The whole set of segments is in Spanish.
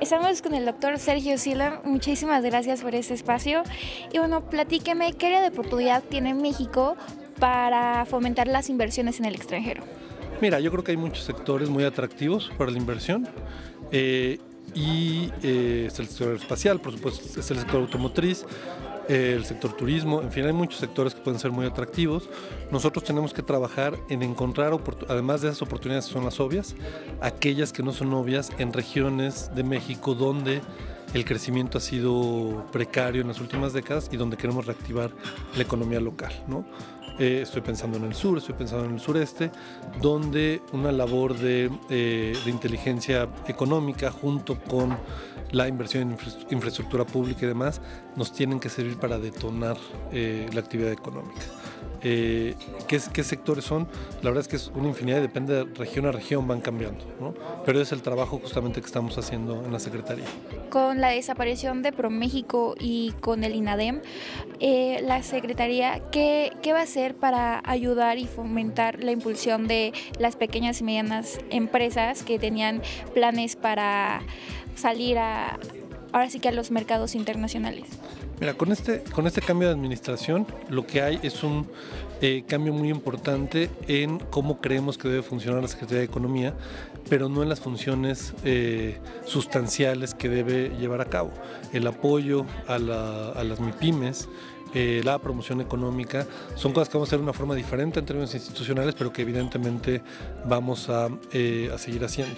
Estamos con el doctor Sergio Sila. Muchísimas gracias por este espacio. Y bueno, platíqueme, ¿qué área de oportunidad tiene México para fomentar las inversiones en el extranjero? Mira, yo creo que hay muchos sectores muy atractivos para la inversión. Es el sector espacial, por supuesto, es el sector automotriz, el sector turismo, en fin, hay muchos sectores que pueden ser muy atractivos. Nosotros tenemos que trabajar en encontrar, además de esas oportunidades que son las obvias, aquellas que no son obvias en regiones de México donde el crecimiento ha sido precario en las últimas décadas y donde queremos reactivar la economía local, ¿no? Estoy pensando en el sur, estoy pensando en el sureste, donde una labor de inteligencia económica junto con la inversión en infraestructura pública y demás nos tienen que servir para detonar la actividad económica. ¿Qué sectores son? La verdad es que es una infinidad y depende de región a región, van cambiando, ¿no? Pero es el trabajo justamente que estamos haciendo en la Secretaría. Con la desaparición de ProMéxico y con el INADEM, la Secretaría, ¿qué va a hacer para ayudar y fomentar la impulsión de las pequeñas y medianas empresas que tenían planes para salir ahora sí que a los mercados internacionales? Mira, con este cambio de administración, lo que hay es un cambio muy importante en cómo creemos que debe funcionar la Secretaría de Economía, pero no en las funciones sustanciales que debe llevar a cabo. El apoyo a las MIPYMES, la promoción económica, son cosas que vamos a hacer de una forma diferente en términos institucionales, pero que evidentemente vamos a seguir haciendo.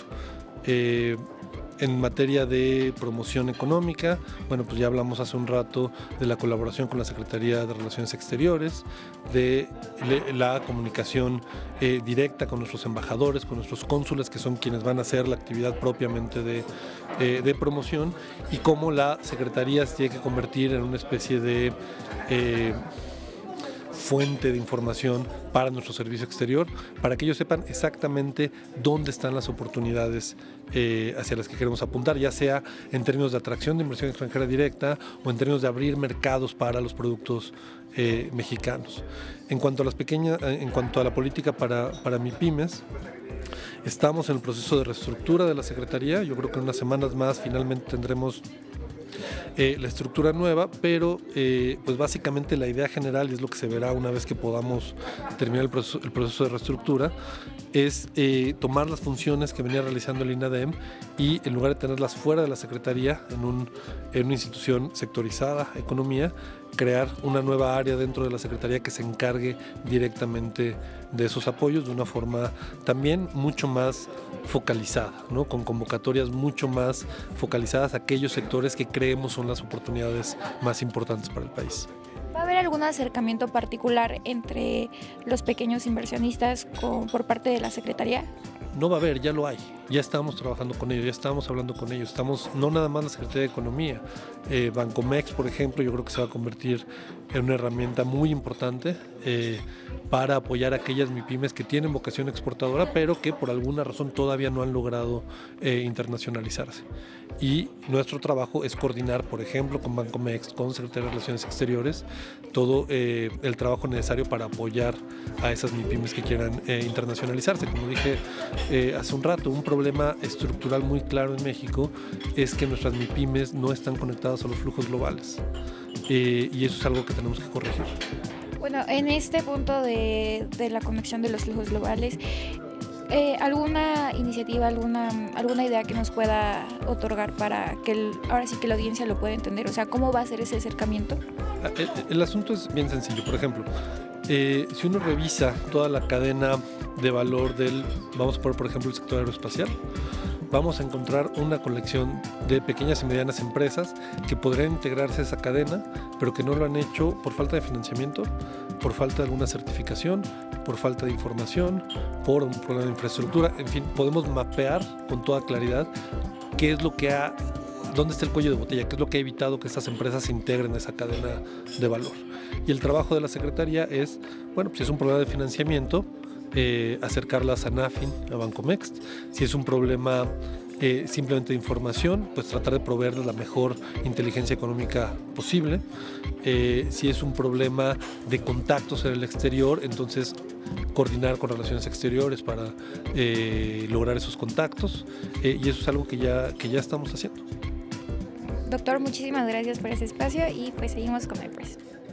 En materia de promoción económica, bueno, pues ya hablamos hace un rato de la colaboración con la Secretaría de Relaciones Exteriores, de la comunicación directa con nuestros embajadores, con nuestros cónsules, que son quienes van a hacer la actividad propiamente de promoción, y cómo la Secretaría se tiene que convertir en una especie de fuente de información para nuestro servicio exterior, para que ellos sepan exactamente dónde están las oportunidades hacia las que queremos apuntar, ya sea en términos de atracción de inversión extranjera directa o en términos de abrir mercados para los productos mexicanos. En cuanto a la política para MIPYMES, estamos en el proceso de reestructura de la Secretaría. Yo creo que en unas semanas más finalmente tendremos la estructura nueva, pero pues básicamente la idea general, y es lo que se verá una vez que podamos terminar el proceso de reestructura, es tomar las funciones que venía realizando el INADEM y en lugar de tenerlas fuera de la Secretaría, en una institución sectorizada, economía, crear una nueva área dentro de la Secretaría que se encargue directamente de esos apoyos de una forma también mucho más focalizada, ¿no? Con convocatorias mucho más focalizadas a aquellos sectores que creemos son las oportunidades más importantes para el país. ¿Va a haber algún acercamiento particular entre los pequeños inversionistas por parte de la Secretaría? No va a haber, ya lo hay, ya estamos trabajando con ellos, ya estamos hablando con ellos, no nada más la Secretaría de Economía, Bancomext, por ejemplo, yo creo que se va a convertir en una herramienta muy importante para apoyar a aquellas MIPYMES que tienen vocación exportadora, pero que por alguna razón todavía no han logrado internacionalizarse. Y nuestro trabajo es coordinar, por ejemplo, con Bancomext, con Secretaría de Relaciones Exteriores, todo el trabajo necesario para apoyar a esas MIPYMES que quieran internacionalizarse. Como dije hace un rato, un problema estructural muy claro en México es que nuestras MIPYMES no están conectadas a los flujos globales y eso es algo que tenemos que corregir. Bueno, en este punto de la conexión de los flujos globales, ¿alguna iniciativa, alguna idea que nos pueda otorgar para que ahora sí que la audiencia lo pueda entender? O sea, ¿cómo va a ser ese acercamiento? El asunto es bien sencillo. Por ejemplo, si uno revisa toda la cadena de valor vamos a poner por ejemplo el sector aeroespacial, vamos a encontrar una colección de pequeñas y medianas empresas que podrían integrarse a esa cadena, pero que no lo han hecho por falta de financiamiento, por falta de alguna certificación, por falta de información, por un problema de infraestructura. En fin, podemos mapear con toda claridad qué es lo que dónde está el cuello de botella, qué es lo que ha evitado que estas empresas se integren a esa cadena de valor. Y el trabajo de la Secretaría es, bueno, si es un problema de financiamiento, acercarlas a NAFIN, a Bancomext. Si es un problema simplemente de información, pues tratar de proveerles la mejor inteligencia económica posible. Si es un problema de contactos en el exterior, entonces coordinar con relaciones exteriores para lograr esos contactos, y eso es algo que ya estamos haciendo. Doctor, muchísimas gracias por ese espacio y pues seguimos con el press.